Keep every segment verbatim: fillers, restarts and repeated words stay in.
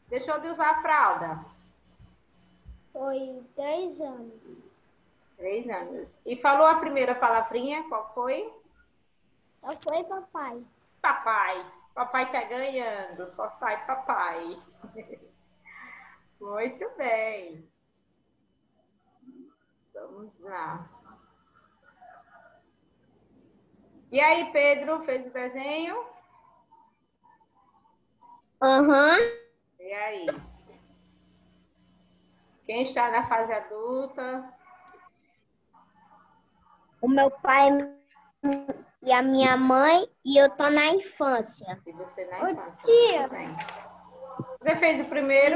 Deixou de usar fralda? Foi três anos. Três anos. E falou a primeira palavrinha, qual foi? Só foi papai. Papai. Papai tá ganhando, só sai papai. Muito bem. Vamos lá. E aí, Pedro, fez o desenho? Aham. Uhum. E aí? Quem está na fase adulta? O meu pai e a minha mãe, e eu tô na infância. E você na Ô, infância. tia. Muito bem. Você fez o primeiro?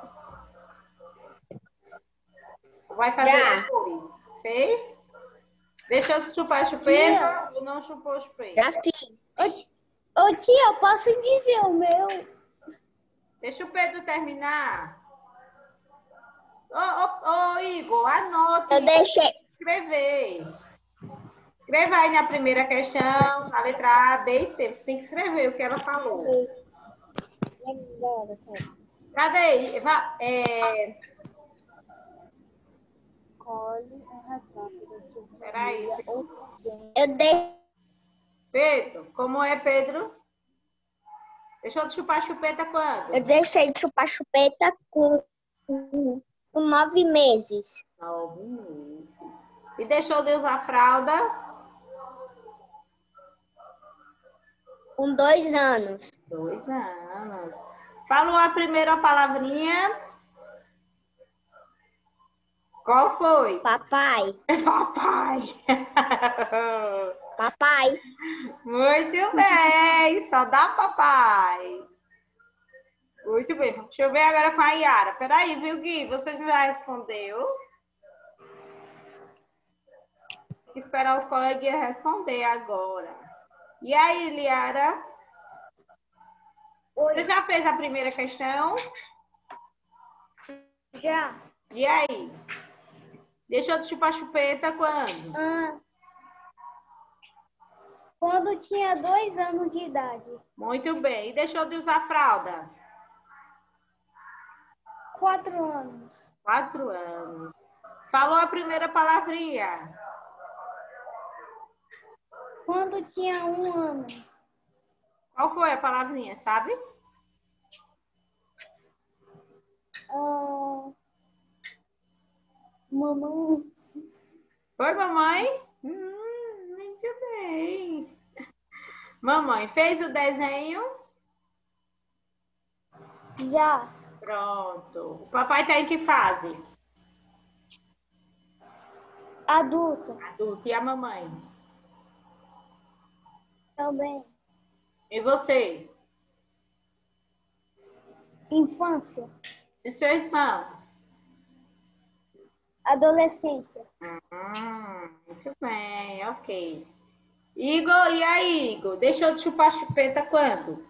Vai fazer Já. depois? Fez? Deixou de chupar a chupeta ou não chupou a chupeta? Já fiz. Ô, tia, ô, tia, eu posso dizer o meu? Deixa o Pedro terminar. Ô, ô, ô, Igor, anote. Eu deixei. Escrever. Escreva aí na primeira questão, na letra A, B e C. Você tem que escrever o que ela falou. Cadê? É... Peraí. Eu dei. Pedro, como é, Pedro? Deixou de chupar a chupeta quando? Eu deixei de chupar chupeta com, com nove meses. Nove meses. E deixou de usar fralda? Com dois anos. Dois anos. Falou a primeira palavrinha? Qual foi? Papai. Papai. Papai. Muito bem. Só dá papai. Muito bem. Deixa eu ver agora com a Yara. Peraí, viu, Gui? Você já respondeu? Tem que esperar os coleguinhas responder agora. E aí, Liara? Oi. Você já fez a primeira questão? Já. E aí? Deixou de chupar chupeta quando? Ah, quando tinha dois anos de idade. Muito bem. E deixou de usar fralda? Quatro anos. Quatro anos. Falou a primeira palavrinha? Quando tinha um ano. Qual foi a palavrinha, sabe? Ah, mamãe. Foi, mamãe? Hum, muito bem. Mamãe, fez o desenho? Já. Pronto. O papai tá em que fase? Adulta. Adulto. E a mamãe? Também. E você? Infância. E seu irmão? Adolescência. Hum, muito bem, ok. Igor, e aí, Igor? Deixou de chupar chupeta quando?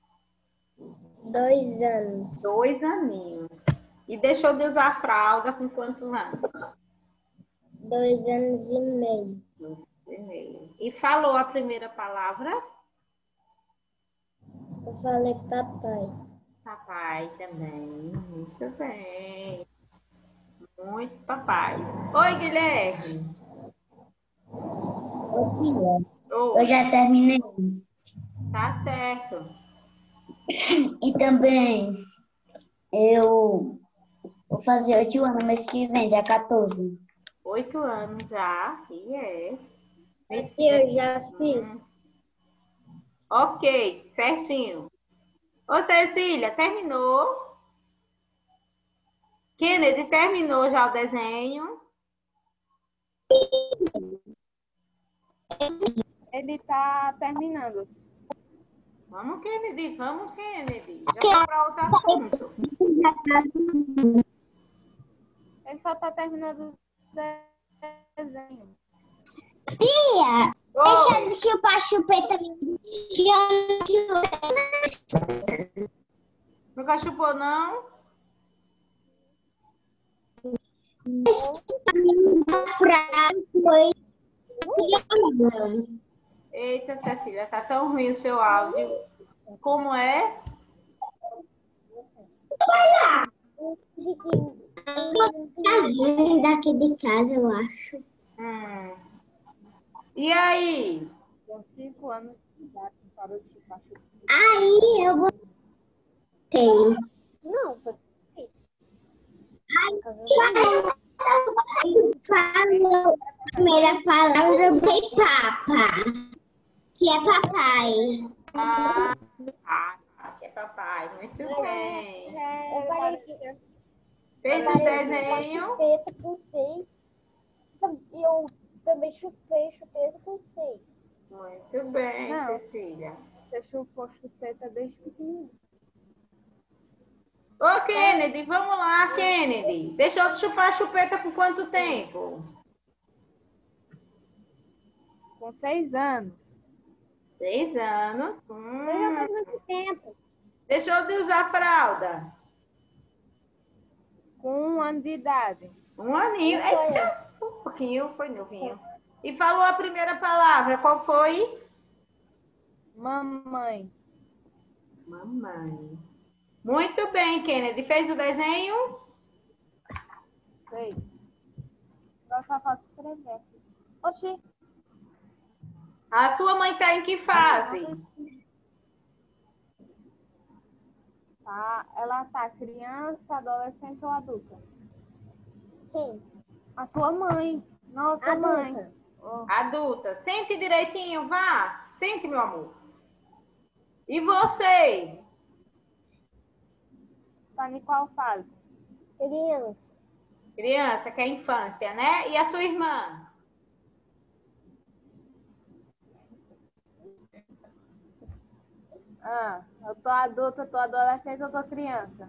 Dois anos. Dois aninhos. E deixou de usar fralda com quantos anos? Dois anos e meio. Dois e meio. E falou a primeira palavra? Eu falei papai. Papai também. Muito bem. Muitos papais. Oi, Guilherme. Ô, tia, Oi. eu já terminei. Tá certo. E também eu vou fazer oito anos mês que vem, dia quatorze. Oito anos já. E é. Eu já fiz. Ok, certinho. Ô, Cecília, terminou? Kennedy, terminou já o desenho? Ele tá terminando. Vamos, Kennedy, vamos, Kennedy. Já vamos para outro assunto. Ele só tá terminando o desenho. Tia, Oi. deixa de chupar chupeta. Nunca chupou, não? Eita, Cecília, tá tão ruim o seu áudio. Como é? Casinha daqui de casa, eu acho. Hum. E aí? Com cinco anos de idade, parou de chupar chupeta. Aí eu botei. Não, foi Falou a primeira palavra de papa, que é papai. Ah, ah, que é papai. Muito bem. Eu parei de Fez os desenhos? Chupeta com seis. E eu também chupei chupeta com seis. Muito bem, Não. Cecília. Você chupou chupeta desde pequenininho. Ô, Kennedy, vamos lá, Kennedy. Deixou de chupar a chupeta por quanto tempo? Com seis anos. Seis anos. Eu já Hum. faz muito tempo. Deixou de usar fralda? Com um ano de idade. Um aninho. Isso aí. Eita, um pouquinho, foi novinho. E falou a primeira palavra, qual foi? Mamãe. Mamãe. Muito bem, Kennedy. Fez o desenho? Fez. Agora só falta escrever. Oxi. A sua mãe está em que fase? Tá. Ela tá criança, adolescente ou adulta? Quem? A sua mãe. Nossa, Adulta. mãe. Oh, Adulta. Sente direitinho, vá. Sente, meu amor. E você? tá em qual fase? Criança. Criança, que é infância, né? E a sua irmã? Ah, eu tô adulta, eu tô adolescente, eu tô criança.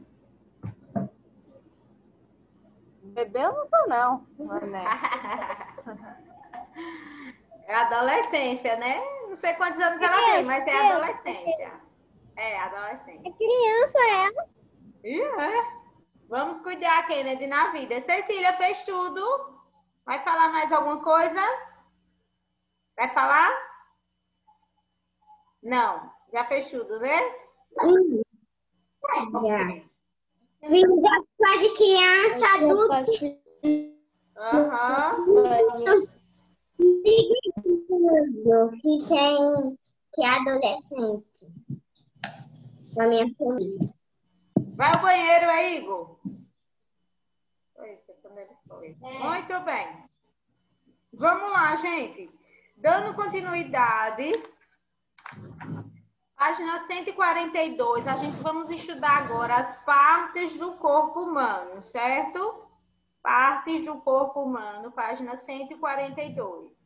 Bebê eu não sou, não. Mané. É adolescência, né? Não sei quantos anos que ela tem, mas é Criança, adolescência. É, adolescência. É criança ela. Ih, é. Vamos cuidar, Kennedy, na vida. Cecília fez tudo. Vai falar mais alguma coisa? Vai falar? Não. Já fez tudo, né? Já. Filho da fase criança, adulto. Aham. Que tem, que é adolescente. Da minha família. Vai ao banheiro aí, Igor. Foi, foi quando ele foi. Muito bem. Vamos lá, gente. Dando continuidade. Página cento e quarenta e dois. A gente vamos estudar agora as partes do corpo humano, certo? Partes do corpo humano, página cento e quarenta e dois.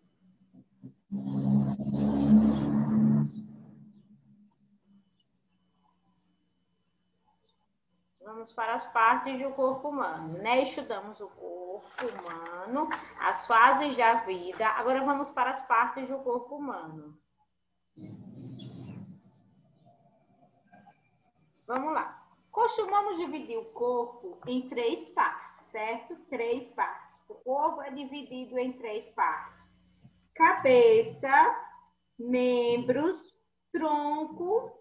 Vamos para as partes do corpo humano, né? Estudamos o corpo humano, as fases da vida. Agora vamos para as partes do corpo humano. Vamos lá. Costumamos dividir o corpo em três partes, certo? Três partes. O corpo é dividido em três partes: cabeça, membros, tronco.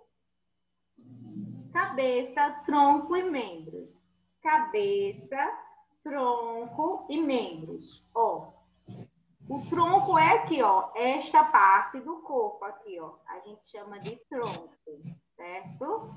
Cabeça, tronco e membros. Cabeça, tronco e membros. Ó, o tronco é aqui, ó, esta parte do corpo aqui, ó. A gente chama de tronco, certo?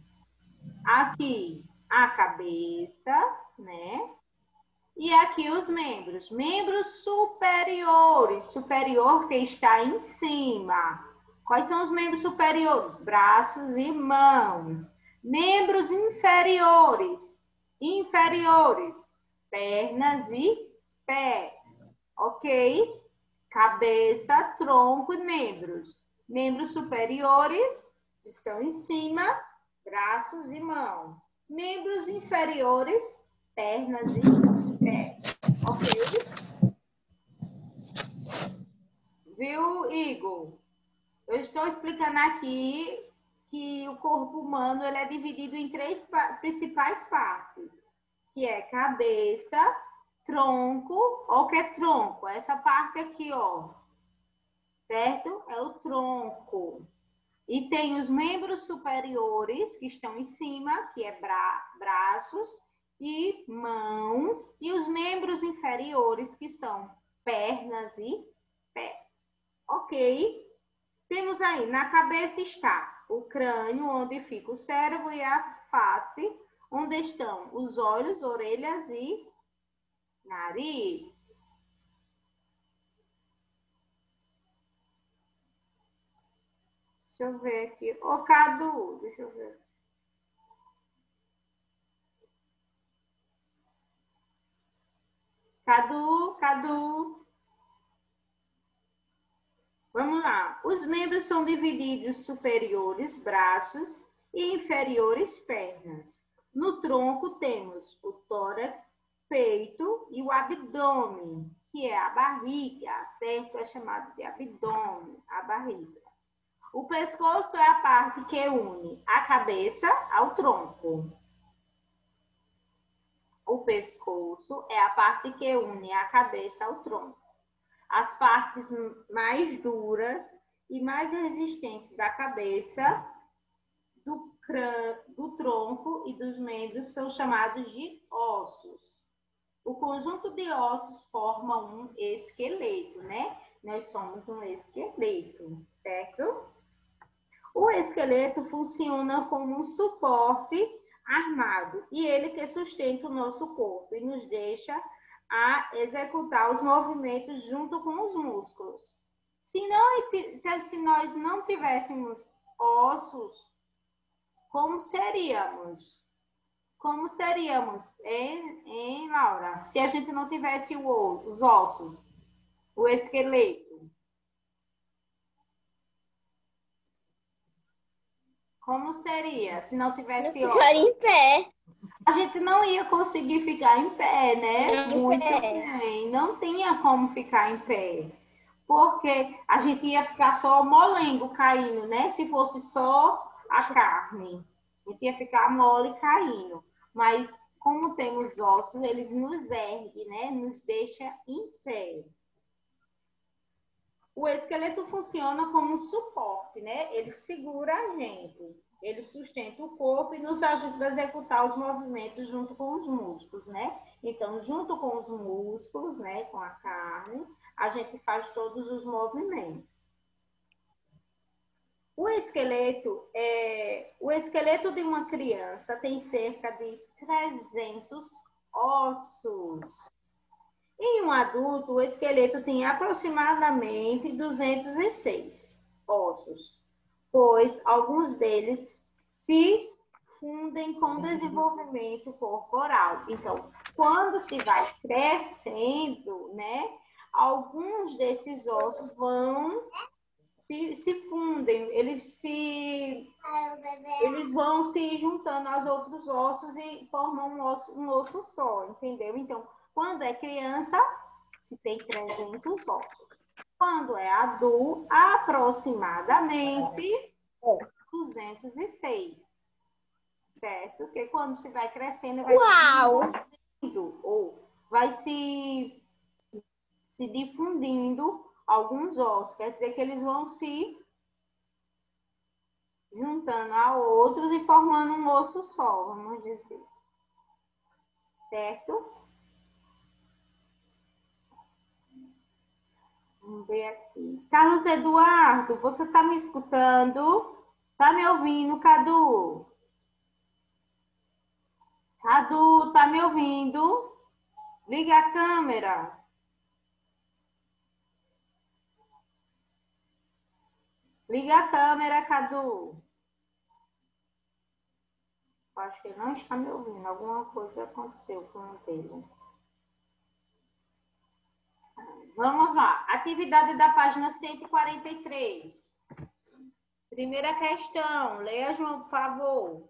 Aqui a cabeça, né? E aqui os membros. Membros superiores. Superior que está em cima. Quais são os membros superiores? Braços e mãos. Membros inferiores. Inferiores. Pernas e pés. Ok? Cabeça, tronco e membros. Membros superiores estão em cima. Braços e mãos. Membros inferiores, pernas e pés. Ok? Viu, Igor? Eu estou explicando aqui que o corpo humano ele é dividido em três principais partes, que é cabeça, tronco, ó, o que é tronco? Essa parte aqui, ó, certo? É o tronco. E tem os membros superiores, que estão em cima, que é bra braços e mãos, e os membros inferiores, que são pernas e pés. Ok? Temos aí, na cabeça está o crânio, onde fica o cérebro, e a face, onde estão os olhos, orelhas e nariz. Deixa eu ver aqui. Ô, Cadu, deixa eu ver. Cadu, Cadu. Vamos lá. Os membros são divididos superiores, braços, e inferiores, pernas. No tronco temos o tórax, peito e o abdômen, que é a barriga, certo? É chamado de abdômen, a barriga. O pescoço é a parte que une a cabeça ao tronco. O pescoço é a parte que une a cabeça ao tronco. As partes mais duras e mais resistentes da cabeça, do, crânio, do tronco e dos membros são chamados de ossos. O conjunto de ossos forma um esqueleto, né? Nós somos um esqueleto, certo? O esqueleto funciona como um suporte armado e ele que sustenta o nosso corpo e nos deixa a executar os movimentos junto com os músculos. Se, não, se nós não tivéssemos ossos, como seríamos? Como seríamos, hein, hein, Laura? Se a gente não tivesse o, os ossos, o esqueleto. Como seria se não tivesse ossos? Ficar em pé. A gente não ia conseguir ficar em pé, né? Em Muito pé. bem. Não tinha como ficar em pé. Porque a gente ia ficar só o molengo caindo, né? Se fosse só a carne. A gente ia ficar mole caindo. Mas como temos ossos, eles nos erguem, né? Nos deixa em pé. O esqueleto funciona como um suporte, né? Ele segura a gente. Ele sustenta o corpo e nos ajuda a executar os movimentos junto com os músculos, né? Então, junto com os músculos, né? Com a carne, a gente faz todos os movimentos. O esqueleto, é... o esqueleto de uma criança tem cerca de trezentos ossos. Em um adulto, o esqueleto tem aproximadamente duzentos e seis ossos, pois alguns deles se fundem com o desenvolvimento corporal. Então, quando se vai crescendo, né, alguns desses ossos vão se, se fundem, eles se eles vão se juntando aos outros ossos e formam um osso, um osso só, entendeu? Então, quando é criança, se tem trezentos ossos. Quando é adulto, aproximadamente duzentos e seis. Certo? Porque quando se vai crescendo, vai Uau! se difundindo, ou vai se, se difundindo alguns ossos. Quer dizer que eles vão se juntando a outros e formando um osso só, vamos dizer. Certo? Vamos ver aqui. Carlos Eduardo, você está me escutando? Está me ouvindo, Cadu? Cadu, está me ouvindo? Liga a câmera. Liga a câmera, Cadu. Acho que ele não está me ouvindo. Alguma coisa aconteceu com o dele. Vamos lá. Atividade da página cento e quarenta e três. Primeira questão. Leia, João, por favor.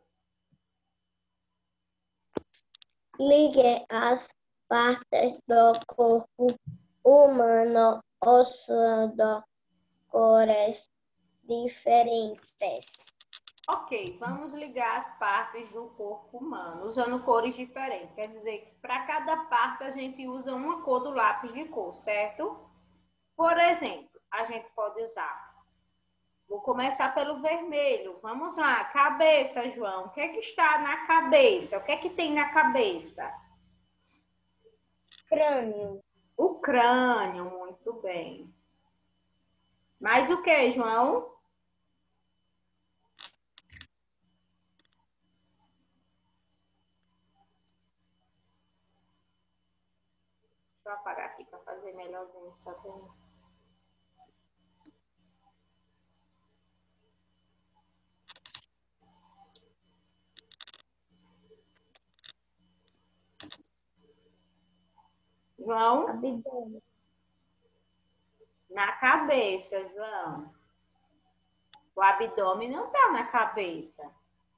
Ligue as partes do corpo humano usando cores diferentes. Ok, vamos ligar as partes do corpo humano, usando cores diferentes. Quer dizer que para cada parte a gente usa uma cor do lápis de cor, certo? Por exemplo, a gente pode usar Vou começar pelo vermelho. Vamos lá. Cabeça, João. O que é que está na cabeça? O que é que tem na cabeça? Crânio. O crânio, muito bem. Mais o que, João? Deixa eu apagar aqui para fazer melhorzinho, tá vendo? João? Abdômen. Na cabeça, João. O abdômen não está na cabeça.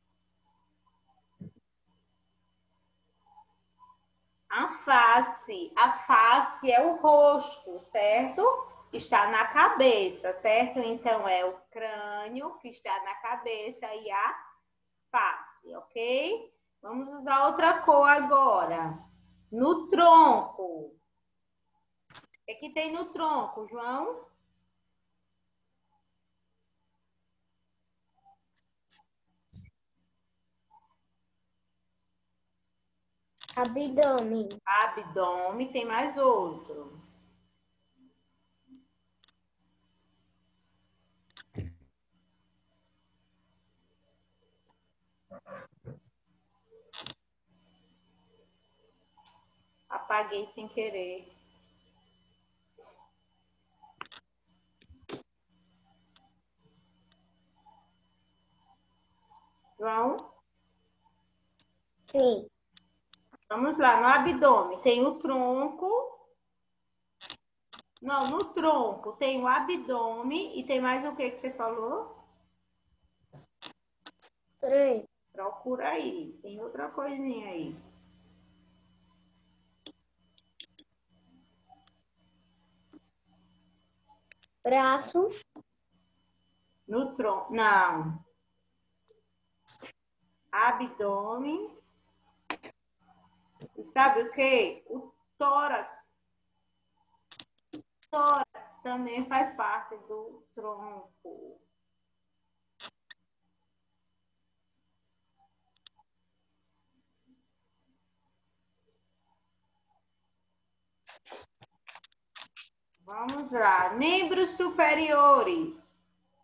A face. A face é o rosto, certo? Está na cabeça, certo? Então, é o crânio que está na cabeça e a face, ok? Vamos usar outra cor agora. No tronco. O que, é que tem no tronco, João? Abdômen. Abdômen, tem mais outro. Apaguei sem querer. João? Sim. Vamos lá, no abdômen tem o tronco. Não, no tronco tem o abdômen e tem mais o que que você falou? Três. Procura aí, tem outra coisinha aí. Braço. No tronco, não. Abdômen. E sabe o que? O tórax. O tórax também faz parte do tronco. Vamos lá. Membros superiores.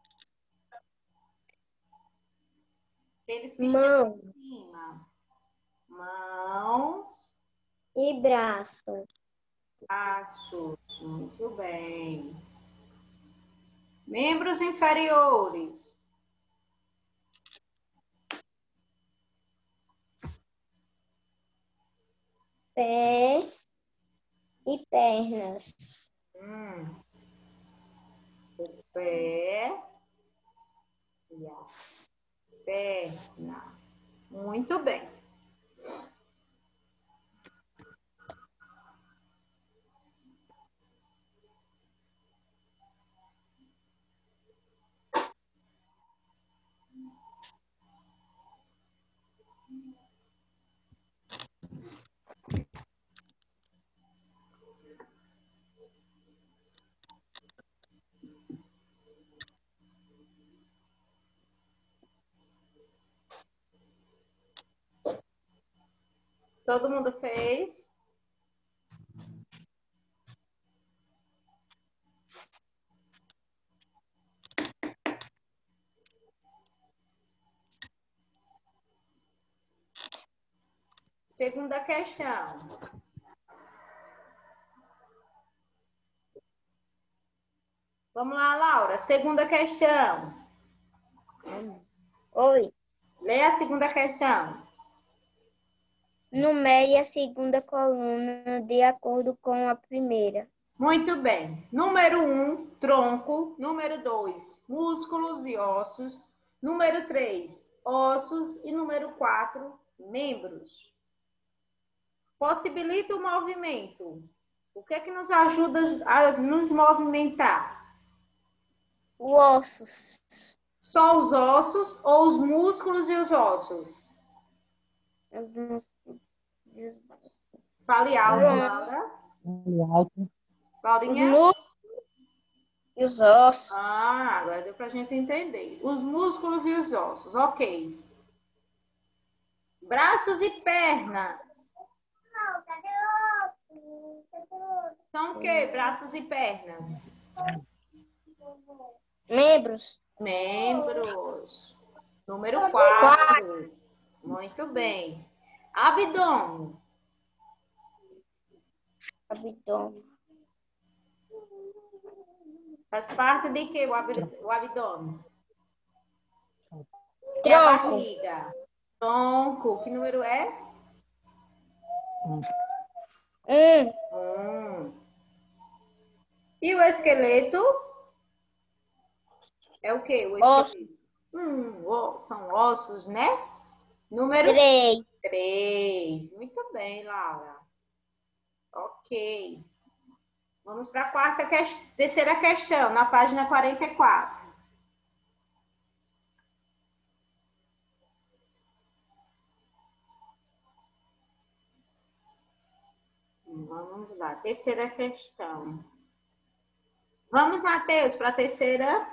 Eles que Mão. estão em cima. Mãos. E braço. Braços. Muito bem. Membros inferiores. Pés e pernas. Hum. O pé e a perna. Muito bem. Todo mundo fez? Segunda questão. Vamos lá, Laura. Segunda questão. Oi. Lê a segunda questão. Numere a segunda coluna de acordo com a primeira. Muito bem. Número um, tronco. Número dois, músculos e ossos. Número três, ossos. E número quatro, membros. Possibilita o movimento. O que é que nos ajuda a nos movimentar? Ossos. Só os ossos ou os músculos e os ossos? Os músculos e os ossos. Fale alto, Tronco. Laura. Fale alto. Os Laurinha? músculos E os ossos. Ah, agora deu pra gente entender. Os músculos e os ossos, ok. Braços e pernas. São o quê? Braços e pernas. Membros. Membros. Número quatro. Muito bem. Abdômen. Abdômen. Faz parte de quê o ab- o abdômen? E a Tronco. barriga? Tronco. Que número é? Um. Um. E o esqueleto? É o quê? O Osso. esqueleto? Hum, ó, são ossos, né? Número Três. três. Muito bem, Laura. Ok. Vamos para a quarta que... terceira questão, na página quarenta e quatro. Vamos lá, terceira questão. Vamos, Matheus, para a terceira.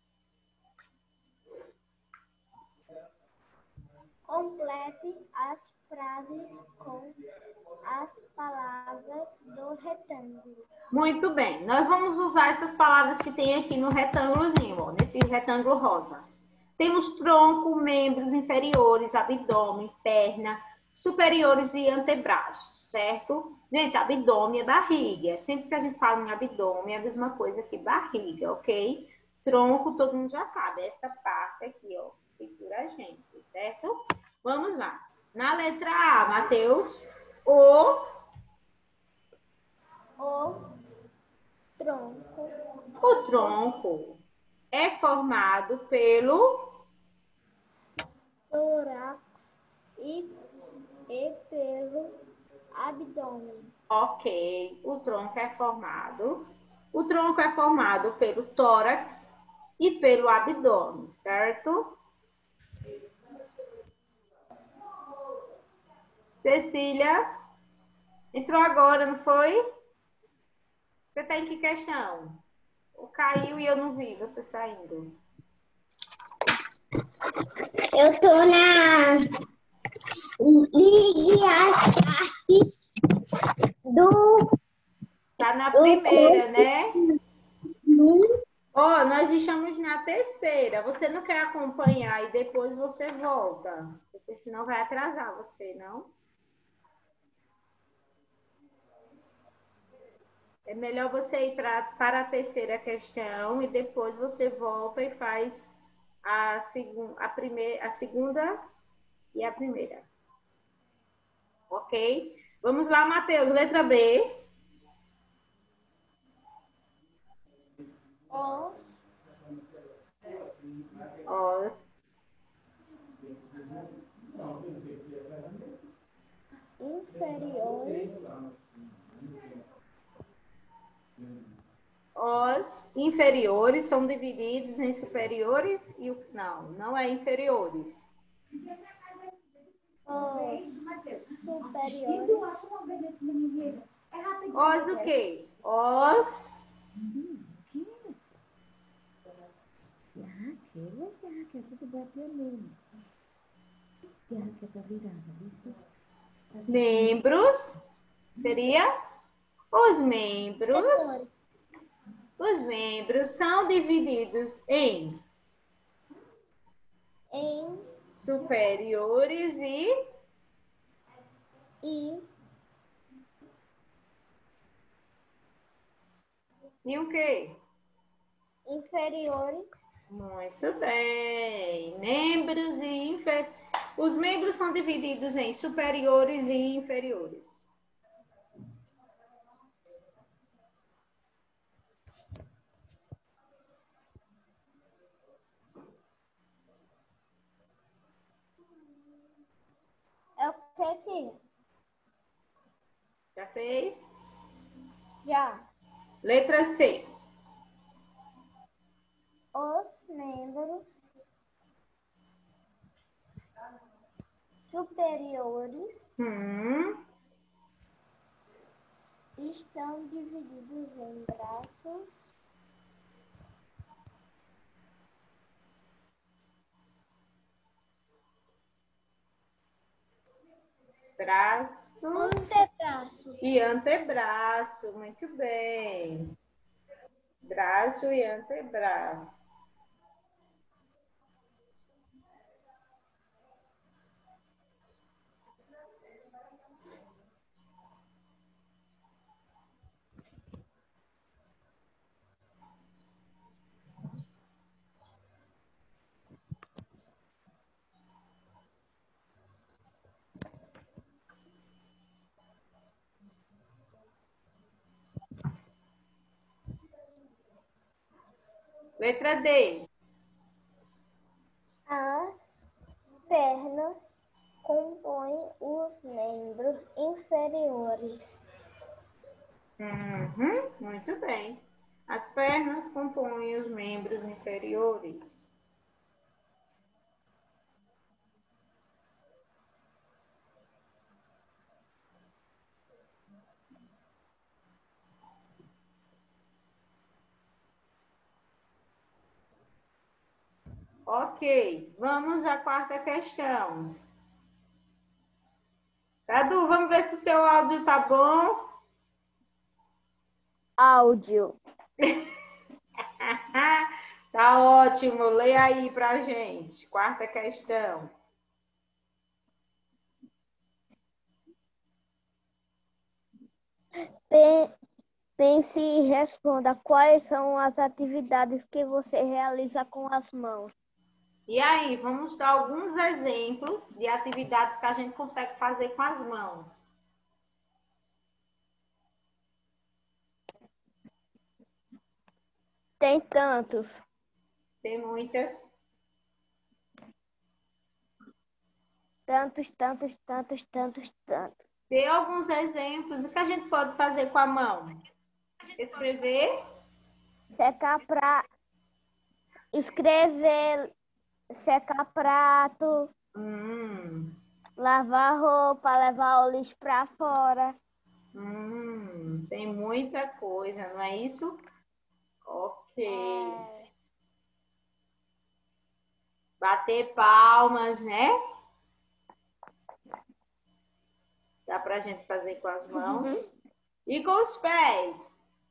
Complete as frases com as palavras do retângulo. Muito bem. Nós vamos usar essas palavras que tem aqui no retângulozinho, ó, nesse retângulo rosa. Temos tronco, membros inferiores, abdômen, perna, superiores e antebraços, certo? Gente, abdômen é barriga. Sempre que a gente fala em abdômen, é a mesma coisa que barriga, ok? Tronco, todo mundo já sabe. Essa parte aqui, ó, segura a gente, certo? Vamos lá. Na letra A, Matheus, o... O tronco O tronco é formado pelo... tórax e, e pelo abdômen. Ok, o tronco é formado. O tronco é formado pelo tórax e pelo abdômen, certo? Cecília, entrou agora, não foi? Você tá em que questão? O caiu e eu não vi você saindo. Eu tô na. Ligue as partes do. Tá na primeira, né? Hum, Ó, nós estamos na terceira. Você não quer acompanhar e depois você volta? Porque senão vai atrasar você, não? É melhor você ir pra, para a terceira questão e depois você volta e faz a, segun, a, primeira, a segunda e a primeira. Ok? Vamos lá, Matheus. Letra B. Os Ó, inferiores os inferiores são divididos em superiores e o... Não, não é inferiores. Os superiores Os o quê? Os... Membros. Seria? Os membros... Os membros são divididos em em superiores e... e E o quê? inferiores. Muito bem. Membros e infer... Os membros são divididos em superiores e inferiores. É o que, tia? Já fez? Já. Letra C. Os membros superiores Hum. estão divididos em braços braço Antebraço. e antebraço. Muito bem. Braço e antebraço. Letra D. As pernas compõem os membros inferiores. Uhum, muito bem. As pernas compõem os membros inferiores. Ok, vamos à quarta questão. Cadu, vamos ver se o seu áudio tá bom. Áudio. Tá ótimo, leia aí pra gente. Quarta questão. Pe- Pense e responda quais são as atividades que você realiza com as mãos. E aí, vamos dar alguns exemplos de atividades que a gente consegue fazer com as mãos. Tem tantos. Tem muitas. Tantos, tantos, tantos, tantos, tantos. Dê alguns exemplos. O que a gente pode fazer com a mão? Escrever. Secar pra escrever, secar prato, Hum, lavar roupa, levar o lixo pra fora. hum, tem muita coisa, não é isso? Ok. É, Bater palmas, né? Dá pra gente fazer com as mãos. E com os pés.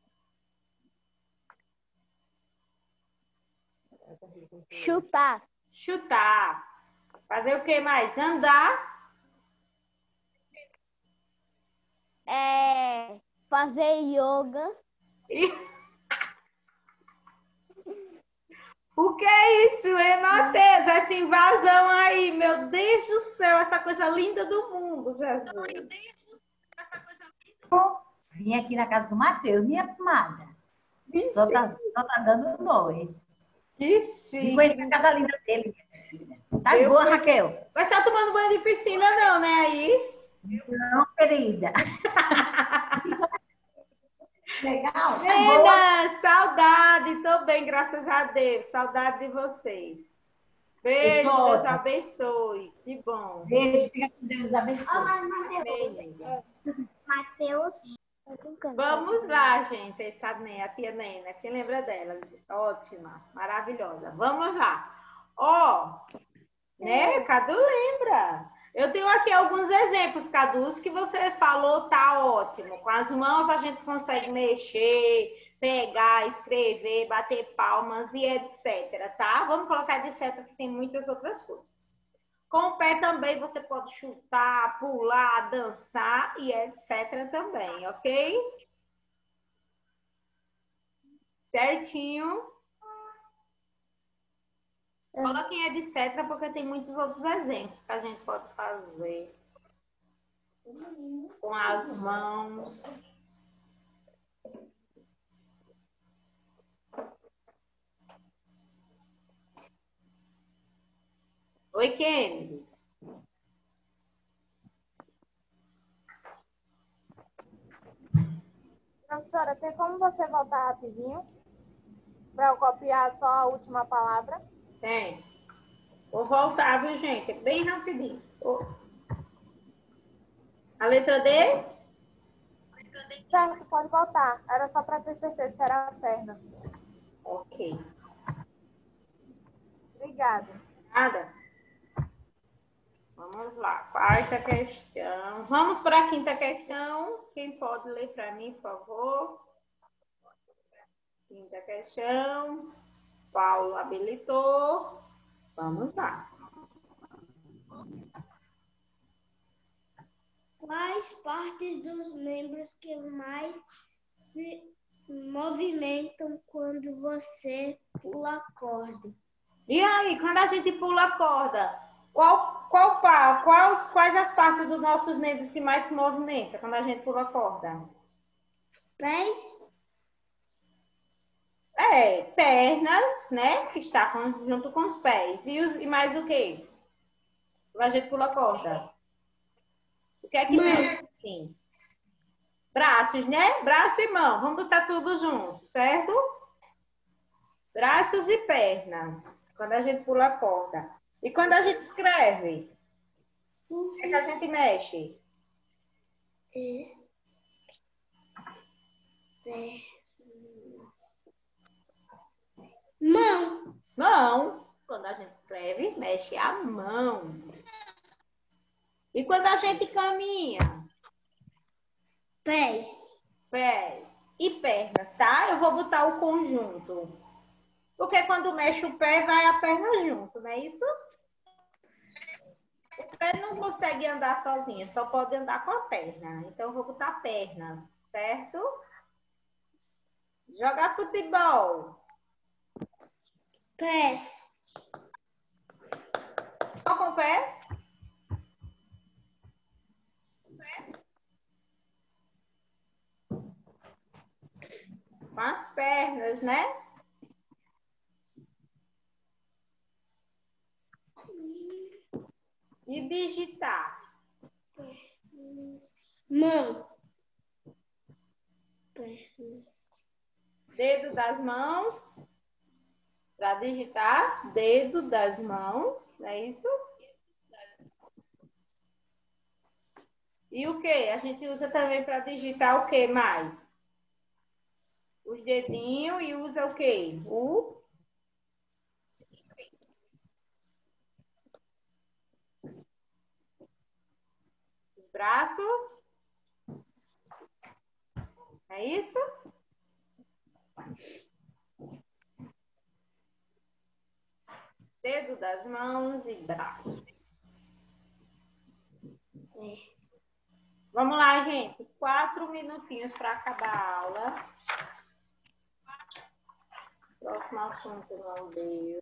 chutar, Chutar. Fazer o que mais? Andar. é, fazer yoga, E... O que é isso, hein, Matheus? Essa invasão aí, meu Deus do céu, essa coisa linda do mundo, Jesus. Vim aqui na casa do Matheus, minha amada. Vixe, Só tá, só tá dando nós. que E chique. conhecer a casa linda dele, minha filha. Tá de Eu boa, conheço- Raquel? Vai estar tomando banho de piscina, não, né? Aí. Não, querida. Legal, tá boa. Meninas, saudade. Tô bem, graças a Deus. Saudade de vocês. Beijo, Estou Deus ótima. abençoe. Que bom. Beijo, fica com Deus, abençoe. Amém, amiga. Mateus. Vamos lá, gente. A Nena, a tia Nena, quem lembra dela? Ótima, maravilhosa. Vamos lá. Ó, né? Cadu lembra. Eu tenho aqui alguns exemplos, Cadu, os que você falou tá ótimo. Com as mãos a gente consegue mexer, pegar, escrever, bater palmas e etcétera, tá? Vamos colocar etc, que tem muitas outras coisas. Com o pé também você pode chutar, pular, dançar e etcétera também, ok? Certinho. Coloquem etcétera porque tem muitos outros exemplos que a gente pode fazer com as mãos. Oi, Kennedy. Professora, tem como você voltar rapidinho? Para eu copiar só a última palavra? Tem. Vou voltar, viu, gente? Bem rapidinho. Oh. A letra D? Certo, pode voltar. Era só para ter certeza se era pernas. Ok. Obrigada. Nada. Vamos Vamos lá, quarta questão. Vamos para a quinta questão. Quem pode ler para mim, por favor? Quinta questão. Paulo habilitou. Vamos lá. Quais partes dos membros que mais se movimentam quando você pula a corda? E aí, quando a gente pula a corda, qual, qual, qual, quais, quais as partes dos nossos membros que mais se movimentam quando a gente pula a corda? Pés? É, pernas, né? Que está com- junto com os pés. E, os, e mais o quê? Quando a gente pula a corda. O que é que mexe? Sim. Braços, né? Braço e mão. Vamos botar tudo junto, certo? Braços e pernas. Quando a gente pula a corda. E quando a gente escreve? O que é que a gente mexe? É. Pé. Mão. Mão. Quando a gente escreve, mexe a mão. E quando a gente caminha? Pés. Pés e pernas, tá? Eu vou botar o conjunto. Porque quando mexe o pé, vai a perna junto, não é isso? O pé não consegue andar sozinho, só pode andar com a perna. Então, eu vou botar pernas, certo? Jogar futebol. Pés. Só com o pé? Com as pernas, né? E digitar. Mão. Pernas. Dedo das mãos. Para digitar, dedo das mãos, não é isso? E o que? A gente usa também para digitar o que mais? Os dedinhos e usa o quê? O... Os braços. É isso? Dedo das mãos e braço. Vamos lá, gente. Quatro minutinhos para acabar a aula. Próximo assunto não deu.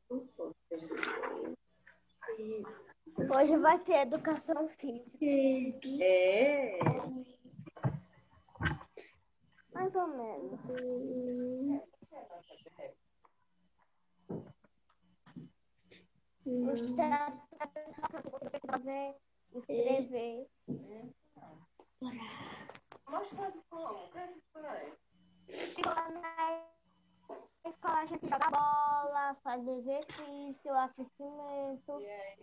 Hoje vai ter educação física. É. Mais ou menos. Os teatros para fazer, escrever. Mas faz como? O que é que faz? Na escola a gente joga bola, faz exercício, aquecimento.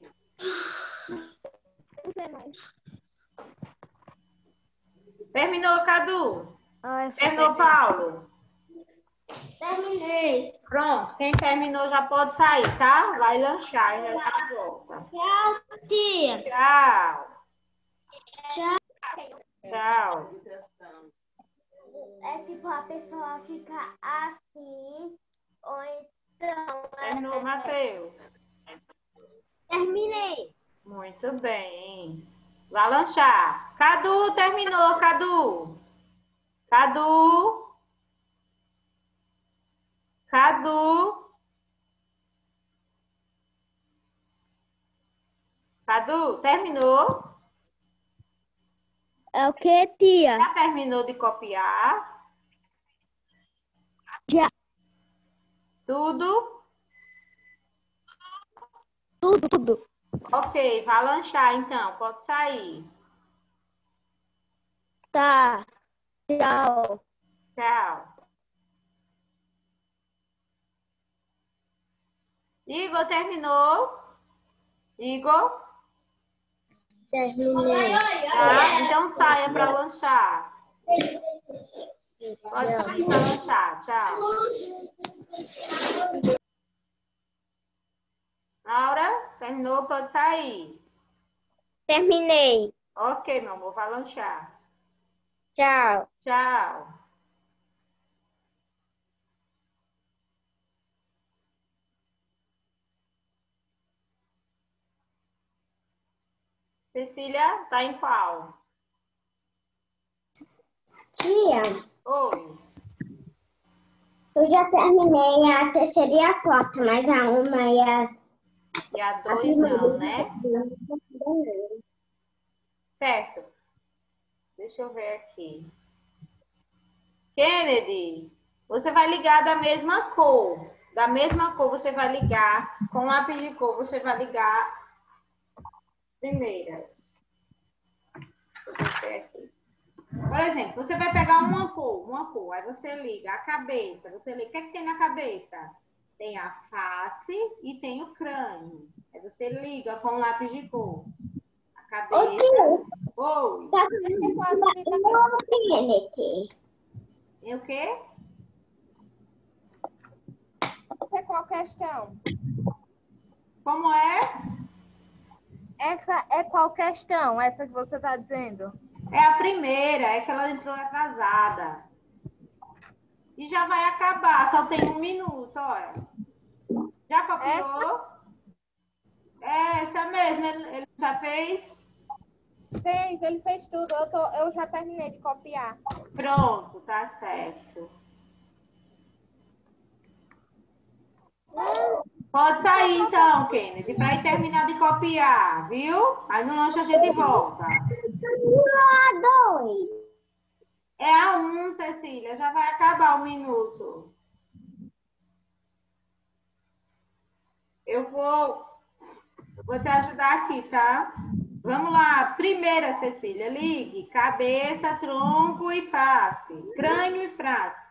Não sei mais. Terminou, Cadu? Ah, Terminou, Paulo? Terminei. Pronto. Quem terminou já pode sair, tá? Vai lanchar e já já volta. Tchau, tia. Tchau. Tchau. Tchau. É tipo a pessoa fica assim, ou então. Terminou, Matheus? Terminei. Muito bem. Vai lanchar. Cadu, terminou, Cadu. Cadu. Cadu. Cadu, terminou? É o que, tia? Já terminou de copiar? Já. Tudo? Tudo, tudo. Ok, vai lanchar então. Pode sair. Tá. Tchau. Tchau. Igor, terminou? Igor? Terminei. Tá? Então saia para lanchar. Pode sair para lanchar. Tchau. Laura, terminou? Pode sair. Terminei. Ok, meu amor, vai lanchar. Tchau. Tchau. Cecília, tá em qual? Tia, Oi. eu já terminei a terceira e a quarta, mas a uma e a, E a a dois primeira não, né? não terminei. Certo. Deixa eu ver aqui. Kennedy, você vai ligar da mesma cor. Da mesma cor você vai ligar. Com lápis de cor você vai ligar primeiras. Deixa eu ver aqui. Por exemplo, você vai pegar uma cor, uma cor. Aí você liga a cabeça. Você liga. O que é que tem na cabeça? Tem a face e tem o crânio. Aí você liga com lápis de cor. A cabeça. Ô, tia, Oi. tá vendo? Kennedy. E o quê? Essa é qual questão? Como é? Essa é qual questão? Essa que você está dizendo? É a primeira, é que ela entrou atrasada. E já vai acabar, só tem um minuto, olha. Já copiou? É, essa mesmo, ele, ele já fez? Fez, ele fez tudo. Eu, tô, eu já terminei de copiar. Pronto, tá certo. Pode sair então, Kennedy, para ir terminar de copiar, viu? Aí no lanche a gente volta. A dois. É a um, Cecília, já vai acabar o minuto. Eu vou, eu vou te ajudar aqui, tá? Vamos lá. Primeira, Cecília, ligue. Cabeça, tronco e face. Crânio e face.